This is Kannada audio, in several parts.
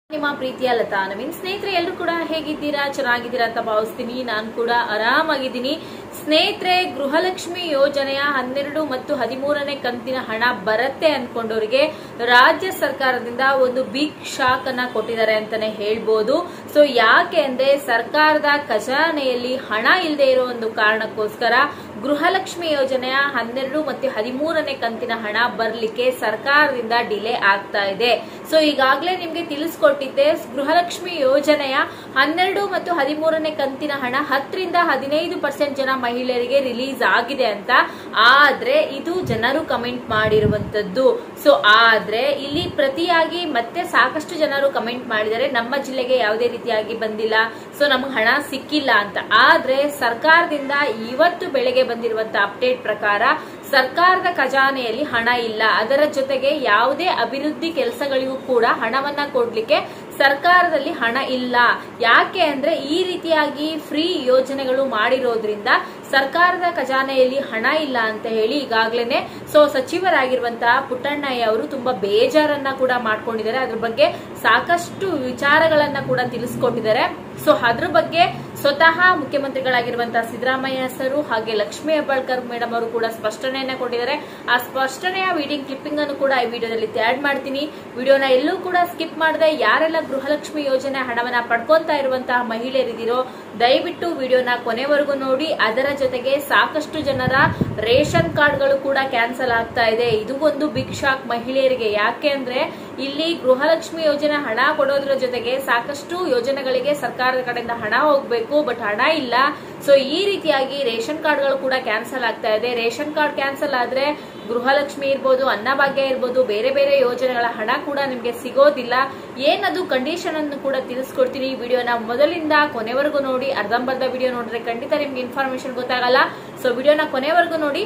ನಿಮ್ಮ ಪ್ರೀತಿಯ ಲತಾ ನವೀನ್ ಸ್ನೇಹಿತರೆ, ಎಲ್ಲರೂ ಕೂಡ ಹೇಗಿದ್ದೀರಾ? ಚೆನ್ನಾಗಿದ್ದೀರಾ ಅಂತ ಭಾವಿಸ್ತೀನಿ. ನಾನು ಕೂಡ ಆರಾಮಾಗಿದ್ದೀನಿ ಸ್ನೇಹಿತರೆ. ಗೃಹಲಕ್ಷ್ಮಿ ಯೋಜನೆಯ 12 ಮತ್ತು 13ನೇ ಕಂತಿನ ಹಣ ಬರುತ್ತೆ ಅನ್ಕೊಂಡವರಿಗೆ ರಾಜ್ಯ ಸರ್ಕಾರದಿಂದ ಒಂದು ಬಿಗ್ ಶಾಕ್ ಅನ್ನ ಕೊಟ್ಟಿದ್ದಾರೆ ಅಂತಾನೆ ಹೇಳ್ಬೋದು. ಸೊ ಯಾಕೆ ಅಂದ್ರೆ ಸರ್ಕಾರದ ಖಜಾನೆಯಲ್ಲಿ ಹಣ ಇಲ್ಲದೆ ಇರೋ ಒಂದು ಕಾರಣಕ್ಕೋಸ್ಕರ ಗೃಹಲಕ್ಷ್ಮಿ ಯೋಜನೆಯ 12 ಮತ್ತು 13ನೇ ಕಂತಿನ ಹಣ ಬರ್ಲಿಕ್ಕೆ ಸರ್ಕಾರದಿಂದ ಡಿಲೇ ಆಗ್ತಾ ಇದೆ. ಸೊ ಈಗಾಗಲೇ ನಿಮ್ಗೆ ತಿಳಿಸ್ಕೊಟ್ಟಿದ್ದೆ, ಗೃಹಲಕ್ಷ್ಮಿ ಯೋಜನೆಯ 12 ಮತ್ತು 13ನೇ ಕಂತಿನ ಹಣ 10ರಿಂದ 15% ಜನ ಮಹಿಳೆಯರಿಗೆ ರಿಲೀಸ್ ಆಗಿದೆ ಅಂತ. ಆದ್ರೆ ಇದು ಜನರು ಕಮೆಂಟ್ ಮಾಡಿರುವಂತದ್ದು. ಸೊ ಆದ್ರೆ ಇಲ್ಲಿ ಪ್ರತಿಯಾಗಿ ಮತ್ತೆ ಸಾಕಷ್ಟು ಜನರು ಕಮೆಂಟ್ ಮಾಡಿದ್ದಾರೆ, ನಮ್ಮ ಜಿಲ್ಲೆಗೆ ಯಾವುದೇ ರೀತಿಯಾಗಿ ಬಂದಿಲ್ಲ, ಸೊ ನಮ್ಗೆ ಹಣ ಸಿಕ್ಕಿಲ್ಲ ಅಂತ. ಆದ್ರೆ ಸರ್ಕಾರದಿಂದ ಇವತ್ತು ಬೆಳಗ್ಗೆ ಬಂದಿರುವಂತಹ ಅಪ್ಡೇಟ್ ಪ್ರಕಾರ ಸರ್ಕಾರದ ಖಜಾನೆಯಲ್ಲಿ ಹಣ ಇಲ್ಲ. ಅದರ ಜೊತೆಗೆ ಯಾವುದೇ ಅಭಿವೃದ್ಧಿ ಕೆಲಸಗಳಿಗೂ ಕೂಡ ಹಣವನ್ನ ಕೊಡ್ಲಿಕ್ಕೆ ಸರ್ಕಾರದಲ್ಲಿ ಹಣ ಇಲ್ಲ. ಯಾಕೆ ಅಂದ್ರೆ ಈ ರೀತಿಯಾಗಿ ಫ್ರೀ ಯೋಜನೆಗಳು ಮಾಡಿರೋದ್ರಿಂದ ಸರ್ಕಾರದ ಖಜಾನೆಯಲ್ಲಿ ಹಣ ಇಲ್ಲ ಅಂತ ಹೇಳಿ ಈಗಾಗ್ಲೇನೆ ಸಚಿವರಾಗಿರುವಂತಹ ಪುಟ್ಟಣ್ಣಯ್ಯ ಅವರು ತುಂಬಾ ಬೇಜಾರನ್ನ ಕೂಡ ಮಾಡ್ಕೊಂಡಿದ್ದಾರೆ. ಅದ್ರ ಬಗ್ಗೆ ಸಾಕಷ್ಟು ವಿಚಾರಗಳನ್ನ ಕೂಡ ತಿಳಿಸ್ಕೊಟ್ಟಿದ್ದಾರೆ. ಸೊ ಅದ್ರ ಬಗ್ಗೆ ಸ್ವತಃ ಮುಖ್ಯಮಂತ್ರಿಗಳಾಗಿರುವಂತಹ ಸಿದ್ದರಾಮಯ್ಯ ಸರ್ ಹಾಗೆ ಲಕ್ಷ್ಮೀ ಹೆಬ್ಬಾಳ್ಕರ್ ಮೇಡಮ್ ಅವರು ಕೂಡ ಸ್ಪಷ್ಟನೆಯನ್ನ ಕೊಟ್ಟಿದ್ದಾರೆ. ಆ ಸ್ಪಷ್ಟನೆಯ ವಿಡಿಯೋ ಕ್ಲಿಪ್ಪಿಂಗ್ ಅನ್ನು ಕೂಡ ಈ ವಿಡಿಯೋದಲ್ಲಿ ಆಡ್ ಮಾಡ್ತೀನಿ. ವಿಡಿಯೋನ ಎಲ್ಲೂ ಕೂಡ ಸ್ಕಿಪ್ ಮಾಡದೆ ಯಾರೆಲ್ಲ ಗೃಹಲಕ್ಷ್ಮಿ ಯೋಜನೆ ಹಣವನ್ನ ಪಡ್ಕೊಂತಾ ಇರುವಂತಹ ಮಹಿಳೆಯರಿದ್ದೀರೋ ದಯವಿಟ್ಟು ವಿಡಿಯೋನ ಕೊನೆವರೆಗೂ ನೋಡಿ. ಅದರ ಜೊತೆಗೆ ಸಾಕಷ್ಟು ಜನರ ರೇಷನ್ ಕಾರ್ಡ್ಗಳು ಕೂಡ ಕ್ಯಾನ್ಸಲ್ ಆಗ್ತಾ ಇದೆ. ಇದು ಒಂದು ಬಿಗ್ ಶಾಕ್ ಮಹಿಳೆಯರಿಗೆ. ಯಾಕೆ ಅಂದ್ರೆ ಇಲ್ಲಿ ಗೃಹಲಕ್ಷ್ಮಿ ಯೋಜನೆ ಹಣ ಕೊಡೋದ್ರ ಜೊತೆಗೆ ಸಾಕಷ್ಟು ಯೋಜನೆಗಳಿಗೆ ಸರ್ಕಾರದ ಕಡೆಯಿಂದ ಹಣ ಹೋಗ್ಬೇಕು, ಬಟ್ ಹಣ ಇಲ್ಲ. ಸೊ ಈ ರೀತಿಯಾಗಿ ರೇಷನ್ ಕಾರ್ಡ್ಗಳು ಕೂಡ ಕ್ಯಾನ್ಸಲ್ ಆಗ್ತಾ ಇದೆ. ರೇಷನ್ ಕಾರ್ಡ್ ಕ್ಯಾನ್ಸಲ್ ಆದ್ರೆ ಗೃಹಲಕ್ಷ್ಮಿ ಇರ್ಬೋದು, ಅನ್ನಭಾಗ್ಯ ಇರ್ಬೋದು, ಬೇರೆ ಬೇರೆ ಯೋಜನೆಗಳ ಹಣ ಕೂಡ ನಿಮ್ಗೆ ಸಿಗೋದಿಲ್ಲ. ಏನದು ಕಂಡೀಷನ್ ಅನ್ನು ಕೂಡ ತಿಳಿಸ್ಕೊಡ್ತೀನಿ. ವಿಡಿಯೋನ ಮೊದಲಿಂದ ಕೊನೆವರೆಗೂ ನೋಡಿ. ಅರ್ಧಂಬರ್ಧ ವಿಡಿಯೋ ನೋಡಿದ್ರೆ ಖಂಡಿತ ನಿಮ್ಗೆ ಇನ್ಫಾರ್ಮೇಶನ್ ಗೊತ್ತಾಗಲ್ಲ. ಸೊ ವಿಡಿಯೋನ ಕೊನೆವರೆಗೂ ನೋಡಿ.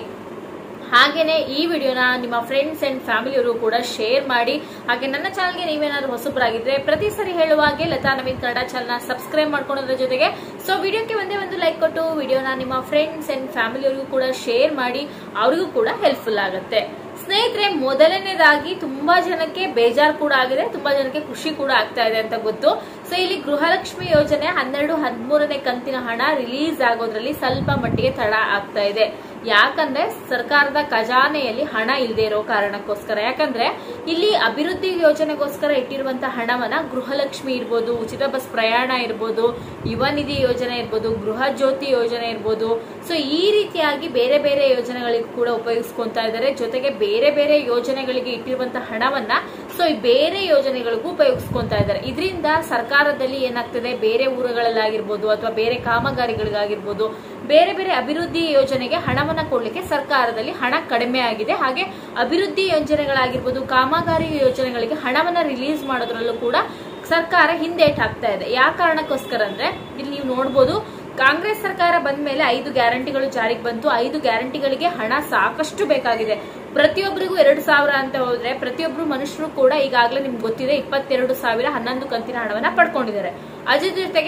ಹಾಗೇನೆ ಈ ವಿಡಿಯೋನ ನಿಮ್ಮ ಫ್ರೆಂಡ್ಸ್ ಅಂಡ್ ಫ್ಯಾಮಿಲಿಯವರು ಕೂಡ ಶೇರ್ ಮಾಡಿ. ಹಾಗೆ ನನ್ನ ಚಾನಲ್ಗೆ ನೀವೇನಾದ್ರೂ ಹೊಸಬರಾಗಿದ್ರೆ ಪ್ರತಿ ಸರಿ ಹೇಳುವಾಗೆ ಲತಾ ನವೀನ್ ಕನ್ನಡ ಚಾನಲ್ ಸಬ್ಸ್ಕ್ರೈಬ್ ಮಾಡ್ಕೊಳ್ಳೋದ್ರ ಜೊತೆಗೆ ವಿಡಿಯೋಕ್ಕೆ ಒಂದೇ ಒಂದು ಲೈಕ್ ಕೊಟ್ಟು ವಿಡಿಯೋನ ನಿಮ್ಮ ಫ್ರೆಂಡ್ಸ್ ಅಂಡ್ ಫ್ಯಾಮಿಲಿಯವರಿಗೂ ಕೂಡ ಶೇರ್ ಮಾಡಿ. ಅವ್ರಿಗೂ ಕೂಡ ಹೆಲ್ಪ್ಫುಲ್ ಆಗುತ್ತೆ. ಸ್ನೇಹಿತರೆ, ಮೊದಲನೇದಾಗಿ ತುಂಬಾ ಜನಕ್ಕೆ ಬೇಜಾರು ಕೂಡ ಆಗಿದೆ, ತುಂಬಾ ಜನಕ್ಕೆ ಖುಷಿ ಕೂಡ ಆಗ್ತಾ ಇದೆ ಅಂತ ಗೊತ್ತು. ಸೊ ಇಲ್ಲಿ ಗೃಹಲಕ್ಷ್ಮಿ ಯೋಜನೆ 12, 13ನೇ ಕಂತಿನ ಹಣ ರಿಲೀಸ್ ಆಗೋದ್ರಲ್ಲಿ ಸ್ವಲ್ಪ ಮಟ್ಟಿಗೆ ತಡ ಆಗ್ತಾ ಇದೆ. ಯಾಕಂದ್ರೆ ಸರ್ಕಾರದ ಖಜಾನೆಯಲ್ಲಿ ಹಣ ಇಲ್ಲದೆ ಇರೋ ಕಾರಣಕ್ಕೋಸ್ಕರ. ಯಾಕಂದ್ರೆ ಇಲ್ಲಿ ಅಭಿವೃದ್ಧಿ ಯೋಜನೆಗೋಸ್ಕರ ಇಟ್ಟಿರುವಂತಹ ಹಣವನ್ನ ಗೃಹಲಕ್ಷ್ಮಿ ಇರ್ಬೋದು, ಉಚಿತ ಬಸ್ ಪ್ರಯಾಣ ಇರ್ಬೋದು, ಯುವ ನಿಧಿ ಯೋಜನೆ ಇರ್ಬೋದು, ಗೃಹ ಜ್ಯೋತಿ ಯೋಜನೆ ಇರ್ಬೋದು, ಸೊ ಈ ರೀತಿಯಾಗಿ ಬೇರೆ ಬೇರೆ ಯೋಜನೆಗಳಿಗೂ ಕೂಡ ಉಪಯೋಗಿಸ್ಕೊಂತಾ ಇದ್ದಾರೆ. ಜೊತೆಗೆ ಬೇರೆ ಬೇರೆ ಯೋಜನೆಗಳಿಗೆ ಇಟ್ಟಿರುವಂತಹ ಹಣವನ್ನ ಬೇರೆ ಯೋಜನೆಗಳಿಗೂ ಉಪಯೋಗಿಸ್ಕೊಂತಾ ಇದ್ದಾರೆ. ಇದರಿಂದ ಸರ್ಕಾರದಲ್ಲಿ ಏನಾಗ್ತದೆ, ಬೇರೆ ಊರುಗಳಲ್ಲಾಗಿರ್ಬೋದು ಅಥವಾ ಬೇರೆ ಕಾಮಗಾರಿಗಳಿಗಾಗಿರ್ಬೋದು, ಬೇರೆ ಬೇರೆ ಅಭಿವೃದ್ಧಿ ಯೋಜನೆಗೆ ಹಣವನ್ನ ಕೊಡ್ಲಿಕ್ಕೆ ಸರ್ಕಾರದಲ್ಲಿ ಹಣ ಕಡಿಮೆ ಆಗಿದೆ. ಹಾಗೆ ಅಭಿವೃದ್ಧಿ ಯೋಜನೆಗಳಾಗಿರ್ಬೋದು, ಕಾಮಗಾರಿ ಯೋಜನೆಗಳಿಗೆ ಹಣವನ್ನ ರಿಲೀಸ್ ಮಾಡೋದ್ರಲ್ಲೂ ಕೂಡ ಸರ್ಕಾರ ಹಿಂದೇಟ್ ಹಾಕ್ತಾ ಇದೆ. ಯಾವ ಕಾರಣಕ್ಕೋಸ್ಕರ ಅಂದ್ರೆ ಇಲ್ಲಿ ನೀವು ನೋಡ್ಬೋದು, ಕಾಂಗ್ರೆಸ್ ಸರ್ಕಾರ ಬಂದ ಮೇಲೆ 5 ಗ್ಯಾರಂಟಿಗಳು ಜಾರಿಗೆ ಬಂತು. 5 ಗ್ಯಾರಂಟಿಗಳಿಗೆ ಹಣ ಸಾಕಷ್ಟು ಬೇಕಾಗಿದೆ. ಪ್ರತಿಯೊಬ್ಬರಿಗೂ 2,000 ಅಂತ ಹೋದ್ರೆ ಪ್ರತಿಯೊಬ್ರು ಮನುಷ್ಯರು ಕೂಡ ಈಗಾಗಲೇ ನಿಮ್ಗೆ ಗೊತ್ತಿದೆ 22,000 11 ಕಂತಿನ ಹಣವನ್ನ ಪಡ್ಕೊಂಡಿದ್ದಾರೆ. ಅದ್ರ ಜೊತೆಗೆ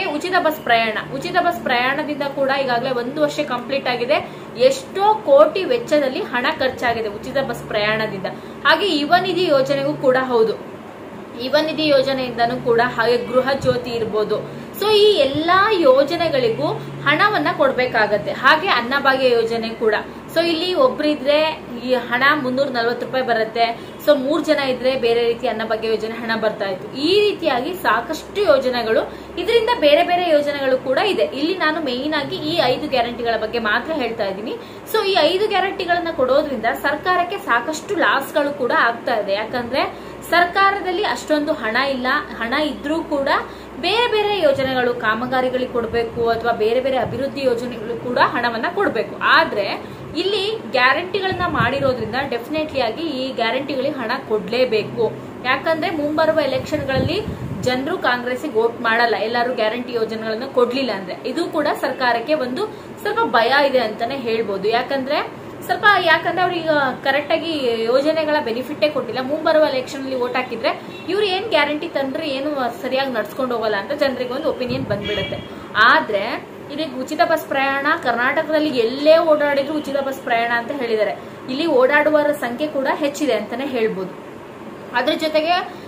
ಉಚಿತ ಬಸ್ ಪ್ರಯಾಣದಿಂದ ಕೂಡ ಈಗಾಗಲೇ 1 ವರ್ಷ ಕಂಪ್ಲೀಟ್ ಆಗಿದೆ. ಎಷ್ಟೋ ಕೋಟಿ ವೆಚ್ಚದಲ್ಲಿ ಹಣ ಖರ್ಚಾಗಿದೆ ಉಚಿತ ಬಸ್ ಪ್ರಯಾಣದಿಂದ. ಹಾಗೆ ಯುವ ನಿಧಿ ಯೋಜನೆಗೂ ಕೂಡ ಹೌದು, ಯುವ ನಿಧಿ ಯೋಜನೆಯಿಂದನೂ ಕೂಡ, ಹಾಗೆ ಗೃಹ ಜ್ಯೋತಿ ಇರ್ಬೋದು. ಸೊ ಈ ಎಲ್ಲಾ ಯೋಜನೆಗಳಿಗೂ ಹಣವನ್ನ ಕೊಡ್ಬೇಕಾಗತ್ತೆ. ಹಾಗೆ ಅನ್ನಭಾಗ್ಯ ಯೋಜನೆ ಕೂಡ. ಸೊ ಇಲ್ಲಿ ಒಬ್ರಿದ್ರೆ ಈ ಹಣ 340 ರೂಪಾಯಿ ಬರುತ್ತೆ. ಸೊ 3 ಜನ ಇದ್ರೆ ಬೇರೆ ರೀತಿ ಅನ್ನಭಾಗ್ಯ ಯೋಜನೆ ಹಣ ಬರ್ತಾ ಇತ್ತು. ಈ ರೀತಿಯಾಗಿ ಸಾಕಷ್ಟು ಯೋಜನೆಗಳು, ಇದರಿಂದ ಬೇರೆ ಬೇರೆ ಯೋಜನೆಗಳು ಕೂಡ ಇದೆ. ಇಲ್ಲಿ ನಾನು ಮೇಯ್ನ್ ಆಗಿ ಈ 5 ಗ್ಯಾರಂಟಿಗಳ ಬಗ್ಗೆ ಮಾತ್ರ ಹೇಳ್ತಾ ಇದ್ದೀನಿ. ಸೊ ಈ 5 ಗ್ಯಾರಂಟಿಗಳನ್ನ ಕೊಡೋದ್ರಿಂದ ಸರ್ಕಾರಕ್ಕೆ ಸಾಕಷ್ಟು ಲಾಸ್ಗಳು ಕೂಡ ಆಗ್ತಾ ಇದೆ. ಯಾಕಂದ್ರೆ ಸರ್ಕಾರದಲ್ಲಿ ಅಷ್ಟೊಂದು ಹಣ ಇಲ್ಲ. ಹಣ ಇದ್ರೂ ಕೂಡ ಬೇರೆ ಬೇರೆ ಯೋಜನೆಗಳು, ಕಾಮಗಾರಿಗಳಿಗೆ ಕೊಡಬೇಕು ಅಥವಾ ಬೇರೆ ಬೇರೆ ಅಭಿವೃದ್ಧಿ ಯೋಜನೆಗಳು ಕೂಡ ಹಣವನ್ನ ಕೊಡಬೇಕು. ಆದ್ರೆ ಇಲ್ಲಿ ಗ್ಯಾರಂಟಿಗಳನ್ನ ಮಾಡಿರೋದ್ರಿಂದ ಡೆಫಿನೆಟ್ಲಿ ಆಗಿ ಈ ಗ್ಯಾರಂಟಿಗಳಿಗೆ ಹಣ ಕೊಡ್ಲೇಬೇಕು. ಯಾಕಂದ್ರೆ ಮುಂಬರುವ ಎಲೆಕ್ಷನ್ಗಳಲ್ಲಿ ಜನರು ಕಾಂಗ್ರೆಸ್ಗೆ ವೋಟ್ ಮಾಡಲ್ಲ, ಎಲ್ಲರೂ ಗ್ಯಾರಂಟಿ ಯೋಜನೆಗಳನ್ನ ಕೊಡ್ಲಿಲ್ಲ ಅಂದ್ರೆ. ಇದು ಕೂಡ ಸರ್ಕಾರಕ್ಕೆ ಒಂದು ಸ್ವಲ್ಪ ಭಯ ಇದೆ ಅಂತಾನೆ ಹೇಳ್ಬೋದು. ಯಾಕಂದ್ರೆ ಅವ್ರಿಗೆ ಕರೆಕ್ಟ್ ಆಗಿ ಯೋಜನೆಗಳ ಬೆನಿಫಿಟೇ ಕೊಟ್ಟಿಲ್ಲ. ಮುಂಬರುವ ಎಲೆಕ್ಷನ್ ಅಲ್ಲಿ ವೋಟ್ ಹಾಕಿದ್ರೆ ಇವ್ರು ಏನ್ ಗ್ಯಾರಂಟಿ ತಂದ್ರೆ ಏನು ಸರಿಯಾಗಿ ನಡ್ಸ್ಕೊಂಡು ಹೋಗಲ್ಲ ಅಂತ ಜನರಿಗೆ ಒಂದು ಒಪಿನಿಯನ್ ಬಂದ್ಬಿಡುತ್ತೆ. ಆದ್ರೆ ಇಲ್ಲಿ ಉಚಿತ ಬಸ್ ಪ್ರಯಾಣ ಕರ್ನಾಟಕದಲ್ಲಿ ಎಲ್ಲೇ ಓಡಾಡಿದ್ರು ಉಚಿತ ಬಸ್ ಪ್ರಯಾಣ ಅಂತ ಹೇಳಿದ್ದಾರೆ. ಇಲ್ಲಿ ಓಡಾಡುವವರ ಸಂಖ್ಯೆ ಕೂಡ ಹೆಚ್ಚಿದೆ ಅಂತಾನೆ ಹೇಳ್ಬೋದು. ಅದ್ರ ಜೊತೆಗೆ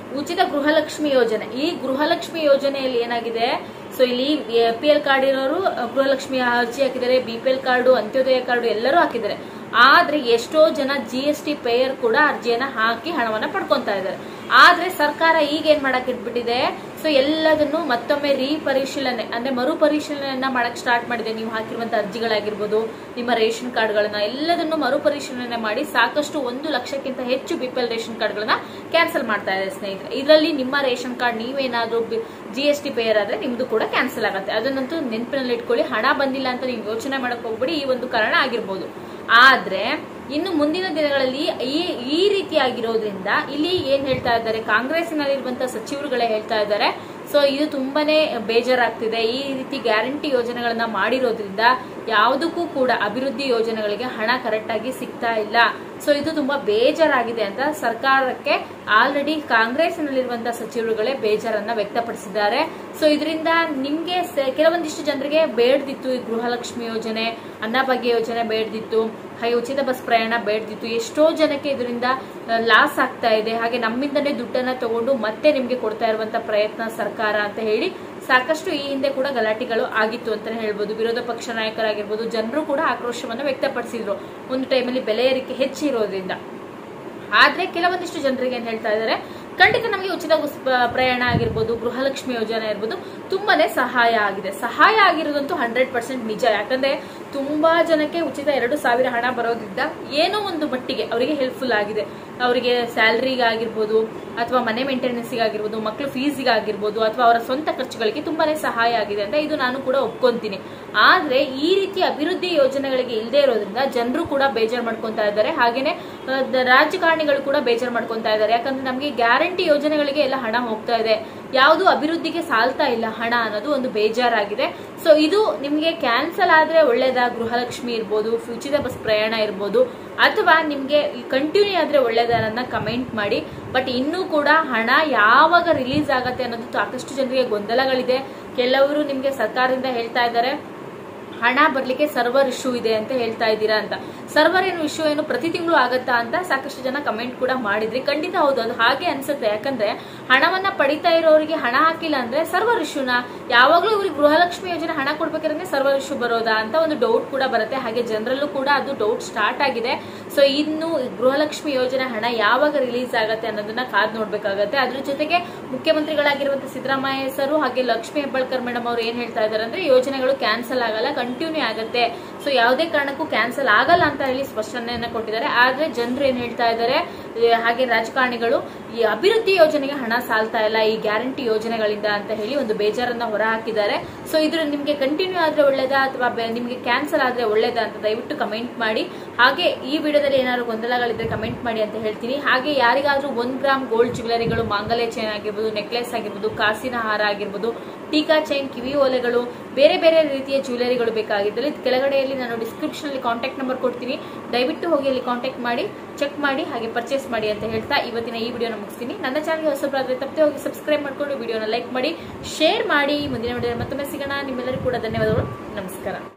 ಉಚಿತ ಗೃಹಲಕ್ಷ್ಮಿ ಯೋಜನೆ. ಈ ಗೃಹಲಕ್ಷ್ಮಿ ಯೋಜನೆಯಲ್ಲಿ ಏನಾಗಿದೆ, ಸೊ ಇಲ್ಲಿ APL ಕಾರ್ಡ್ ಇರೋರು ಗೃಹಲಕ್ಷ್ಮಿ ಅರ್ಜಿ ಹಾಕಿದ್ದಾರೆ, BPL ಕಾರ್ಡು, ಅಂತ್ಯೋದಯ ಕಾರ್ಡು ಎಲ್ಲರೂ ಹಾಕಿದ್ದಾರೆ. ಆದ್ರೆ ಎಷ್ಟೋ ಜನ GST ಪೇಯರ್ ಕೂಡ ಅರ್ಜಿಯನ್ನ ಹಾಕಿ ಹಣವನ್ನ ಪಡ್ಕೊಂತಾ ಇದ್ದಾರೆ. ಆದ್ರೆ ಸರ್ಕಾರ ಈಗ ಏನ್ ಮಾಡಕ್ ಇಟ್ಬಿಟ್ಟಿದೆ, ಸೊ ಎಲ್ಲದನ್ನು ಮತ್ತೊಮ್ಮೆ ರೀಪರಿಶೀಲನೆ ಅಂದ್ರೆ ಮರುಪರಿಶೀಲನೆಯನ್ನ ಮಾಡಕ್ ಸ್ಟಾರ್ಟ್ ಮಾಡಿದೆ. ನೀವು ಹಾಕಿರುವಂತ ಅರ್ಜಿಗಳಾಗಿರ್ಬೋದು, ನಿಮ್ಮ ರೇಷನ್ ಕಾರ್ಡ್ಗಳನ್ನ ಎಲ್ಲದನ್ನು ಮರುಪರಿಶೀಲನೆ ಮಾಡಿ ಸಾಕಷ್ಟು 1 ಲಕ್ಷಕ್ಕಿಂತ ಹೆಚ್ಚು BPL ರೇಷನ್ ಕಾರ್ಡ್ಗಳನ್ನ ಕ್ಯಾನ್ಸಲ್ ಮಾಡ್ತಾ ಇದೆ ಸ್ನೇಹಿತರೆ. ಇದರಲ್ಲಿ ನಿಮ್ಮ ರೇಷನ್ ಕಾರ್ಡ್ ನೀವೇನಾದ್ರೂ GST ಪೇಯರ್ ಆದ್ರೆ ನಿಮ್ದು ಕೂಡ ಕ್ಯಾನ್ಸಲ್ ಆಗುತ್ತೆ. ಅದನ್ನಂತೂ ನೆನಪಿನಲ್ಲಿ ಇಟ್ಕೊಳ್ಳಿ. ಹಣ ಬಂದಿಲ್ಲ ಅಂತ ನೀವು ಯೋಚನೆ ಮಾಡಕ್ ಹೋಗ್ಬೇಡಿ, ಈ ಒಂದು ಕಾರಣ ಆಗಿರ್ಬೋದು. ಆದ್ರೆ ಇನ್ನು ಮುಂದಿನ ದಿನಗಳಲ್ಲಿ ಈ ರೀತಿ ಆಗಿರೋದ್ರಿಂದ ಇಲ್ಲಿ ಏನ್ ಹೇಳ್ತಾ ಇದ್ದಾರೆ, ಕಾಂಗ್ರೆಸ್ನಲ್ಲಿರುವಂತಹ ಸಚಿವರುಗಳೇ ಹೇಳ್ತಾ ಇದ್ದಾರೆ, ಸೊ ಇದು ತುಂಬಾನೇ ಬೇಜಾರಾಗ್ತಿದೆ. ಈ ರೀತಿ ಗ್ಯಾರಂಟಿ ಯೋಜನೆಗಳನ್ನ ಮಾಡಿರೋದ್ರಿಂದ ಯಾವುದಕ್ಕೂ ಕೂಡ ಅಭಿವೃದ್ಧಿ ಯೋಜನೆಗಳಿಗೆ ಹಣ ಕರೆಕ್ಟ್ ಆಗಿ ಸಿಗ್ತಾ ಇಲ್ಲ. ಸೊ ಇದು ತುಂಬಾ ಬೇಜಾರಾಗಿದೆ ಅಂತ ಸರ್ಕಾರಕ್ಕೆ ಆಲ್ರೆಡಿ ಕಾಂಗ್ರೆಸ್ನಲ್ಲಿರುವಂತಹ ಸಚಿವರುಗಳೇ ಬೇಜಾರನ್ನ ವ್ಯಕ್ತಪಡಿಸಿದ್ದಾರೆ. ಸೊ ಇದರಿಂದ ನಿಮ್ಗೆ ಕೆಲವೊಂದಿಷ್ಟು ಜನರಿಗೆ ಬೇಡ್ದಿತ್ತು ಈ ಗೃಹಲಕ್ಷ್ಮಿ ಯೋಜನೆ, ಅನ್ನಭಾಗ್ಯ ಯೋಜನೆ ಬೇಡ್ದಿತ್ತು, ಹಾಗೆ ಉಚಿತ ಬಸ್ ಪ್ರಯಾಣ ಬೇಡ್ದಿತ್ತು. ಎಷ್ಟೋ ಜನಕ್ಕೆ ಇದರಿಂದ ಲಾಸ್ ಆಗ್ತಾ ಇದೆ. ಹಾಗೆ ನಮ್ಮಿಂದನೇ ದುಡ್ಡನ್ನ ತಗೊಂಡು ಮತ್ತೆ ನಿಮ್ಗೆ ಕೊಡ್ತಾ ಇರುವಂತ ಪ್ರಯತ್ನ ಸರ್ಕಾರ ಅಂತ ಹೇಳಿ ಸಾಕಷ್ಟು ಈ ಹಿಂದೆ ಕೂಡ ಗಲಾಟೆಗಳು ಆಗಿತ್ತು ಅಂತಾನೆ ಹೇಳ್ಬೋದು. ವಿರೋಧ ಪಕ್ಷ ನಾಯಕರಾಗಿರ್ಬೋದು, ಜನರು ಕೂಡ ಆಕ್ರೋಶವನ್ನ ವ್ಯಕ್ತಪಡಿಸಿದ್ರು ಒಂದು ಟೈಮಲ್ಲಿ ಬೆಲೆ ಏರಿಕೆ ಹೆಚ್ಚಿರೋದ್ರಿಂದ. ಆದ್ರೆ ಕೆಲವೊಂದಿಷ್ಟು ಜನರಿಗೆ ಏನ್ ಹೇಳ್ತಾ ಇದ್ದಾರೆ, ಖಂಡಿತ ನಮಗೆ ಉಚಿತ ಪ್ರಯಾಣ ಆಗಿರ್ಬೋದು, ಗೃಹಲಕ್ಷ್ಮಿ ಯೋಜನೆ ಇರ್ಬೋದು ತುಂಬಾನೇ ಸಹಾಯ ಆಗಿದೆ. ಸಹಾಯ ಆಗಿರೋದಂತೂ 100% ನಿಜ. ಯಾಕಂದ್ರೆ ತುಂಬಾ ಜನಕ್ಕೆ ಉಚಿತ 2,000 ಹಣ ಬರೋದ್ರಿಂದ ಏನೋ ಒಂದು ಮಟ್ಟಿಗೆ ಅವರಿಗೆ ಹೆಲ್ಪ್ಫುಲ್ ಆಗಿದೆ. ಅವರಿಗೆ ಸ್ಯಾಲರಿಗಾಗಿರ್ಬೋದು, ಅಥವಾ ಮನೆ ಮೇಂಟೆನೆನ್ಸ್ಗೆ ಆಗಿರ್ಬೋದು, ಮಕ್ಕಳು ಫೀಸ್ಗೆ ಆಗಿರ್ಬೋದು, ಅಥವಾ ಅವರ ಸ್ವಂತ ಖರ್ಚುಗಳಿಗೆ ತುಂಬಾನೇ ಸಹಾಯ ಆಗಿದೆ ಅಂತ ಇದು ನಾನು ಕೂಡ ಒಪ್ಕೊಂತೀನಿ. ಆದ್ರೆ ಈ ರೀತಿ ಅಭಿವೃದ್ಧಿ ಯೋಜನೆಗಳಿಗೆ ಇಲ್ಲದೆ ಇರೋದ್ರಿಂದ ಜನರು ಕೂಡ ಬೇಜಾರು ಮಾಡ್ಕೊಂತಾ ಇದ್ದಾರೆ. ಹಾಗೇನೆ ರಾಜಕಾರಣಿಗಳು ಕೂಡ ಬೇಜಾರು ಮಾಡ್ಕೊಂತಾ ಇದ್ದಾರೆ. ಯಾಕಂದ್ರೆ ನಮಗೆ ಗ್ಯಾರಂಟಿ ಯೋಜನೆಗಳಿಗೆ ಎಲ್ಲ ಹಣ ಹೋಗ್ತಾ ಇದೆ, ಯಾವುದು ಅಭಿವೃದ್ಧಿಗೆ ಸಾಲ್ತಾ ಇಲ್ಲ ಹಣ ಅನ್ನೋದು ಒಂದು ಬೇಜಾರಾಗಿದೆ. ಸೊ ಇದು ನಿಮ್ಗೆ ಕ್ಯಾನ್ಸಲ್ ಆದ್ರೆ ಒಳ್ಳೇದಾ, ಗೃಹಲಕ್ಷ್ಮಿ ಇರ್ಬೋದು, ಉಚಿತ ಬಸ್ ಪ್ರಯಾಣ ಇರ್ಬೋದು, ಅಥವಾ ನಿಮ್ಗೆ ಕಂಟಿನ್ಯೂ ಆದ್ರೆ ಒಳ್ಳೇದಾ ಅನ್ನೋದನ್ನ ಕಮೆಂಟ್ ಮಾಡಿ. ಬಟ್ ಇನ್ನೂ ಕೂಡ ಹಣ ಯಾವಾಗ ರಿಲೀಸ್ ಆಗತ್ತೆ ಅನ್ನೋದು ಸಾಕಷ್ಟು ಜನರಿಗೆ ಗೊಂದಲಗಳಿದೆ. ಕೆಲವರು ನಿಮ್ಗೆ ಸರ್ಕಾರದಿಂದ ಹೇಳ್ತಾ ಇದ್ದಾರೆ ಹಣ ಬರ್ಲಿಕ್ಕೆ ಸರ್ವರ್ ಇಶ್ಯೂ ಇದೆ ಅಂತ ಹೇಳ್ತಾ ಇದ್ದೀರಾ ಅಂತ. ಸರ್ವರ್ ಏನು ಇಶ್ಯೂ ಏನು ಪ್ರತಿ ತಿಂಗಳು ಆಗತ್ತಾ ಅಂತ ಸಾಕಷ್ಟು ಜನ ಕಮೆಂಟ್ ಕೂಡ ಮಾಡಿದ್ರಿ. ಖಂಡಿತ ಹೌದು, ಅದು ಹಾಗೆ ಅನ್ಸುತ್ತೆ. ಯಾಕಂದ್ರೆ ಹಣವನ್ನ ಪಡಿತಾ ಇರೋರಿಗೆ ಹಣ ಹಾಕಿಲ್ಲ ಅಂದ್ರೆ ಸರ್ವರ್ ಇಶ್ಯೂನ, ಯಾವಾಗ್ಲೂ ಇವ್ರಿಗೆ ಗೃಹಲಕ್ಷ್ಮಿ ಯೋಜನೆ ಹಣ ಕೊಡ್ಬೇಕಾದ್ರೆ ಸರ್ವರ್ ಇಶ್ಯೂ ಬರೋದಾ ಅಂತ ಒಂದು ಡೌಟ್ ಕೂಡ ಬರುತ್ತೆ. ಹಾಗೆ ಜನರಲ್ಲೂ ಕೂಡ ಅದು ಡೌಟ್ ಸ್ಟಾರ್ಟ್ ಆಗಿದೆ. ಸೊ ಇನ್ನು ಗೃಹಲಕ್ಷ್ಮಿ ಯೋಜನೆ ಹಣ ಯಾವಾಗ ರಿಲೀಸ್ ಆಗತ್ತೆ ಅನ್ನೋದನ್ನ ಕಾದ್ ನೋಡ್ಬೇಕಾಗತ್ತೆ. ಅದ್ರ ಜೊತೆಗೆ ಮುಖ್ಯಮಂತ್ರಿಗಳಾಗಿರುವಂತಹ ಸಿದ್ದರಾಮಯ್ಯ ಸರ್ ಹಾಗೆ ಲಕ್ಷ್ಮೀ ಹೆಬ್ಬಾಳ್ಕರ್ ಮೇಡಮ್ ಅವರು ಏನ್ ಹೇಳ್ತಾ ಇದಾರೆ ಅಂದ್ರೆ ಯೋಜನೆಗಳು ಕ್ಯಾನ್ಸಲ್ ಆಗಲ್ಲ, ಕಂಟಿನ್ಯೂ ಆಗತ್ತೆ. ಸೊ ಯಾವುದೇ ಕಾರಣಕ್ಕೂ ಕ್ಯಾನ್ಸಲ್ ಆಗಲ್ಲ ಅಂತ ಹೇಳಿ ಸ್ಪಷ್ಟನೆಯನ್ನ ಕೊಟ್ಟಿದ್ದಾರೆ. ಆದ್ರೆ ಜನರು ಏನ್ ಹೇಳ್ತಾ ಇದ್ದಾರೆ, ಹಾಗೆ ರಾಜಕಾರಣಿಗಳು ಈ ಅಭಿವೃದ್ಧಿ ಯೋಜನೆಗೆ ಹಣ ಸಾಲ್ತಾ ಇಲ್ಲ ಈ ಗ್ಯಾರಂಟಿ ಯೋಜನೆಗಳಿಂದ ಅಂತ ಹೇಳಿ ಒಂದು ಬೇಜಾರನ್ನ ಹೊರ ಹಾಕಿದ್ದಾರೆ. ಸೊ ಇದ್ರ ನಿಮ್ಗೆ ಕಂಟಿನ್ಯೂ ಆದ್ರೆ ಒಳ್ಳೇದಾ ಅಥವಾ ನಿಮ್ಗೆ ಕ್ಯಾನ್ಸಲ್ ಆದ್ರೆ ಒಳ್ಳೇದಾ ಅಂತ ದಯವಿಟ್ಟು ಕಮೆಂಟ್ ಮಾಡಿ. ಹಾಗೆ ಈ ವಿಡಿಯೋದಲ್ಲಿ ಏನಾದ್ರು ಗೊಂದಲಗಳಿದ್ರೆ ಕಮೆಂಟ್ ಮಾಡಿ ಅಂತ ಹೇಳ್ತೀನಿ. ಹಾಗೆ ಯಾರಿಗಾದ್ರೂ 1 ಗ್ರಾಮ್ ಗೋಲ್ಡ್ ಜ್ಯುವೆಲರಿಗಳು, ಮಾಂಗಲ್ಯ ಚೈನ್ ಆಗಿರ್ಬೋದು, ನೆಕ್ಲೆಸ್ ಆಗಿರ್ಬೋದು, ಕಾಸಿನ ಹಾರ ಆಗಿರ್ಬೋದು, ಟೀಕಾ ಚೈನ್, ಕಿವಿ ಓಲೆಗಳು, ಬೇರೆ ಬೇರೆ ರೀತಿಯ ಜ್ಯುವೆಲರಿಗಳು ಬೇಕಾಗಿದ್ದಲ್ಲಿ ಕೆಳಗಡೆಯಲ್ಲಿ ನಾನು ಡಿಸ್ಕ್ರಿಪ್ಷನ್ ಅಲ್ಲಿ ಕಾಂಟ್ಯಾಕ್ಟ್ ನಂಬರ್ ಕೊಡ್ತೀನಿ. ದಯವಿಟ್ಟು ಹೋಗಿ ಅಲ್ಲಿ ಕಾಂಟ್ಯಾಕ್ಟ್ ಮಾಡಿ, ಚೆಕ್ ಮಾಡಿ, ಹಾಗೆ ಪರ್ಚೇಸ್ ಮಾಡಿ ಅಂತ ಹೇಳ್ತಾ ಇವತ್ತಿನ ಈ ವಿಡಿಯೋನ ಮುಗಿಸ್ತೀನಿ. ನನ್ನ ಚಾನಲ್ಗೆ ಹೊಸಬರಾದ್ರೆ ತಪ್ಪದೆ ಹೋಗಿ ಸಬ್ಸ್ಕ್ರೈಬ್ ಮಾಡ್ಕೊಂಡು ವಿಡಿಯೋನ ಲೈಕ್ ಮಾಡಿ, ಶೇರ್ ಮಾಡಿ. ಮುಂದಿನ ವಿಡಿಯೋ ಮತ್ತೊಮ್ಮೆ ಸಿಗೋಣ. ನಿಮ್ಮೆಲ್ಲರಿಗೂ ಕೂಡ ಧನ್ಯವಾದಗಳು. ನಮಸ್ಕಾರ.